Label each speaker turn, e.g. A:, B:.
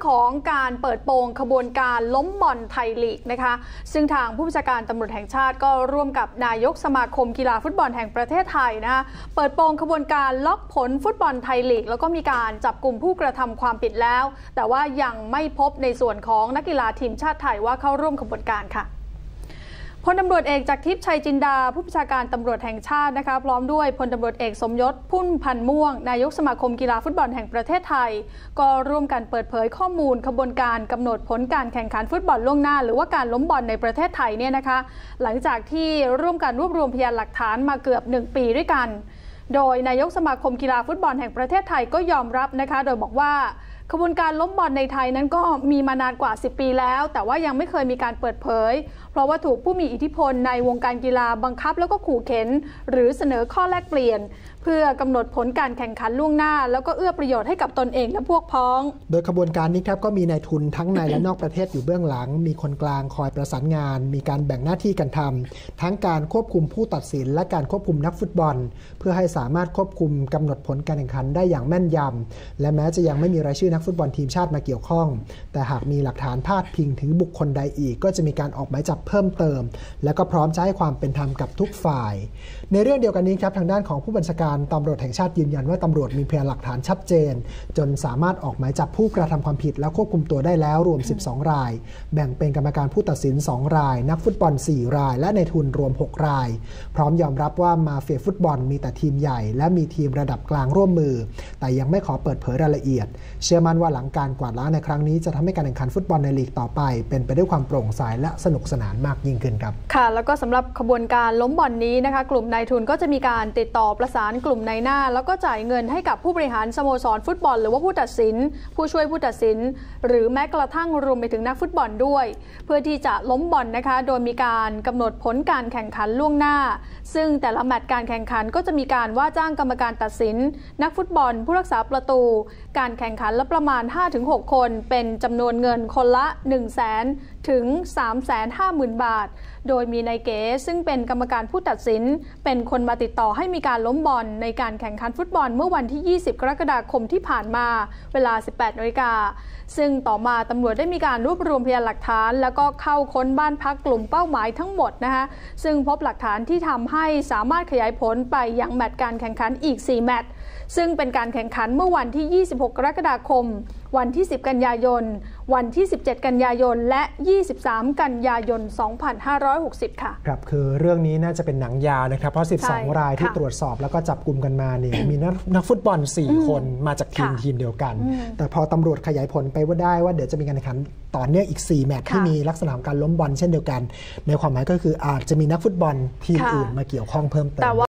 A: ของการเปิดโปงขบวนการล้มบ่อนไทยลีกนะคะซึ่งทางผู้บัญชาการตำรวจแห่งชาติก็ร่วมกับนายกสมาคมกีฬาฟุตบอลแห่งประเทศไทยนะคะเปิดโปงขบวนการล็อกผลฟุตบอลไทยลีกแล้วก็มีการจับกลุ่มผู้กระทำความผิดแล้วแต่ว่ายังไม่พบในส่วนของนักกีฬาทีมชาติไทยว่าเข้าร่วมขบวนการค่ะพลตำรวจเอกจากทิพย์ชัยจินดาผู้บัญชาการตำรวจแห่งชาตินะคะพร้อมด้วยพลตำรวจเอกสมยศพุ่มพันธ์ม่วงนายกสมาคมกีฬาฟุตบอลแห่งประเทศไทยก็ร่วมกันเปิดเผยข้อมูลขบวนการกำหนดผลการแข่งขันฟุตบอลล่วงหน้าหรือว่าการล้มบอลในประเทศไทยเนี่ยนะคะหลังจากที่ร่วมกันรวบรวมพยานหลักฐานมาเกือบ1 ปีด้วยกันโดยนายกสมาคมกีฬาฟุตบอลแห่งประเทศไทยก็ยอมรับนะคะโดยบอกว่าขบวนการล้มบอลในไทยนั้นก็มีมานานกว่า10 ปีแล้วแต่ว่ายังไม่เคยมีการเปิดเผยเพราะว่าถูกผู้มีอิทธิพลในวงการกีฬาบังคับแล้วก็ขู่เข็นหรือเสนอข้อแลกเปลี่ยนเพื่อกำหนดผลการแข่งขันล่วงหน้าแล้วก็เอื้อประโยชน์ให้กับตนเองและพวกพ้อง
B: โดยขบวนการนี้ครับก็มีนายทุนทั้งในและนอกประเทศอยู่เบื้องหลังมีคนกลางคอยประสานงานมีการแบ่งหน้าที่กันทำทั้งการควบคุมผู้ตัดสินและการควบคุมนักฟุตบอลเพื่อให้สามารถควบคุมกำหนดผลการแข่งขันได้อย่างแม่นยำและแม้จะยังไม่มีรายชื่อนักฟุตบอลทีมชาติมาเกี่ยวข้องแต่หากมีหลักฐานพาดพิงถึงบุคคลใดอีกก็จะมีการออกหมายจับเพิ่มเติมและก็พร้อมจะให้ความเป็นธรรมกับทุกฝ่ายในเรื่องเดียวกันนี้ครับทางด้านของผู้บัญชาการตำรวจแห่งชาติยืนยันว่าตำรวจมีพยานหลักฐานชัดเจนจนสามารถออกหมายจับผู้กระทำความผิดและควบคุมตัวได้แล้วรวม12 รายแบ่งเป็นกรรมการผู้ตัดสิน2 รายนักฟุตบอล4 รายและในทุนรวม6 รายพร้อมยอมรับว่ามาเฟียฟุตบอลมีแต่ทีมใหญ่และมีทีมระดับกลางร่วมมือแต่ยังไม่ขอเปิดเผยรายละเอียดเชื่อมั่นว่าหลังการกวาดล้างในครั้งนี้จะทำให้การแข่งขันฟุตบอลในลีกต่อไปเป็นไปด้วยความโปร่งใสและสนุกสนานมากยิ่งขึ้นครับ
A: ค่ะแล้วก็สำหรับขบวนการล้มบ่อนนี้นะคะกลุ่มนายทุนก็จะมีการติดต่อประสานกลุ่มนายหน้าแล้วก็จ่ายเงินให้กับผู้บริหารสโมสรฟุตบอลหรือว่าผู้ตัดสินผู้ช่วยผู้ตัดสินหรือแม้กระทั่งรวมไปถึงนักฟุตบอลด้วยเพื่อที่จะล้มบ่อนนะคะโดยมีการกำหนดผลการแข่งขันล่วงหน้าซึ่งแต่ละแมตช์การแข่งขันก็จะมีการว่าจ้างกรรมการตัดสินนักฟุตบอลผู้รักษาประตูการแข่งขันละประมาณ 5-6 คนเป็นจำนวนเงินคนละ 100,000 ถึง 350,000 บาทโดยมีนายเก๋ซึ่งเป็นกรรมการผู้ตัดสินเป็นคนมาติดต่อให้มีการล้มบอลในการแข่งขันฟุตบอลเมื่อวันที่ 20 กรกฎาคมที่ผ่านมาเวลา 18 น.ซึ่งต่อมาตำรวจได้มีการรวบรวมพยานหลักฐานแล้วก็เข้าค้นบ้านพักกลุ่มเป้าหมายทั้งหมดนะคะซึ่งพบหลักฐานที่ทำให้สามารถขยายผลไปยังแมตช์การแข่งขันอีก 4 แมตช์ซึ่งเป็นการแข่งขันเมื่อวันที่ 26 กรกฎาคมวันที่ 10 กันยายนวันที่ 17 กันยายนและ 23 กันยายน 2560 ค่ะ
B: ครับคือเรื่องนี้น่าจะเป็นหนังยาวนะครับเพราะ 12 รายที่ตรวจสอบแล้วก็จับกลุ่มกันมาเนี่ยมีนักฟุตบอล 4 คนมาจากทีมเดียวกันแต่พอตำรวจขยายผลไปว่าได้ว่าเดี๋ยวจะมีการแข่งขันต่อเนื่องอีก 4 แมตช์ที่มีลักษณะของการล้มบอลเช่นเดียวกันในความหมายก็คืออาจจะมีนักฟุตบอลทีมอื่นมาเกี่ยวข้องเพิ่มเติม